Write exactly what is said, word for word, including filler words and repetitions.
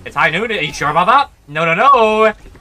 It's high noon. Are you sure about that? No, no, no.